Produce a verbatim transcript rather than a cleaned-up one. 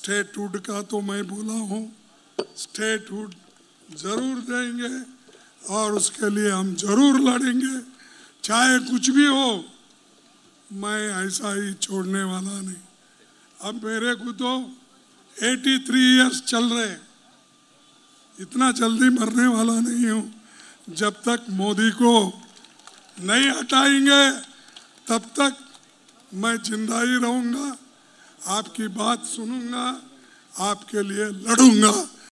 Statehood का तो मैं बोला हूँ, स्टेटहुड जरूर देंगे और उसके लिए हम जरूर लड़ेंगे, चाहे कुछ भी हो। मैं ऐसा ही छोड़ने वाला नहीं। अब मेरे को तो तिरासी इयर्स चल रहे, इतना जल्दी मरने वाला नहीं हूँ। जब तक मोदी को नहीं हटाएंगे तब तक मैं जिंदा ही रहूँगा, आपकी बात सुनूंगा, आपके लिए लड़ूंगा।